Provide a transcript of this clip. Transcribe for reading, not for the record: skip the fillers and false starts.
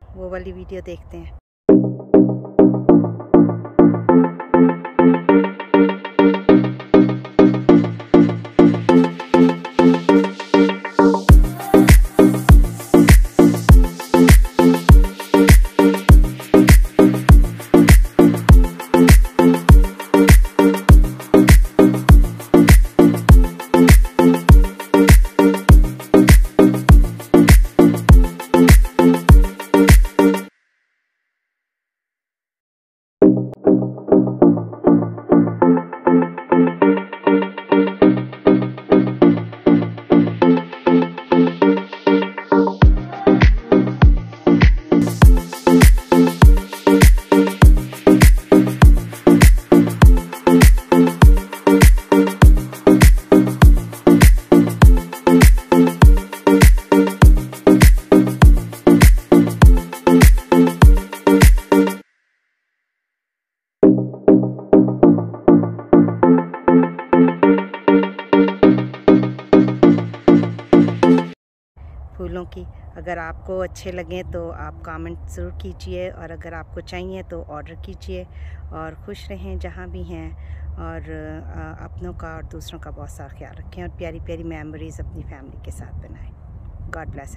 वो वाली वीडियो देखते हैं। फूलों की अगर आपको अच्छे लगें तो आप कमेंट ज़रूर कीजिए, और अगर आपको चाहिए तो ऑर्डर कीजिए। और खुश रहें जहाँ भी हैं, और अपनों का और दूसरों का बहुत सारा ख्याल रखें, और प्यारी प्यारी मेमोरीज़ अपनी फैमिली के साथ बनाएं। God bless.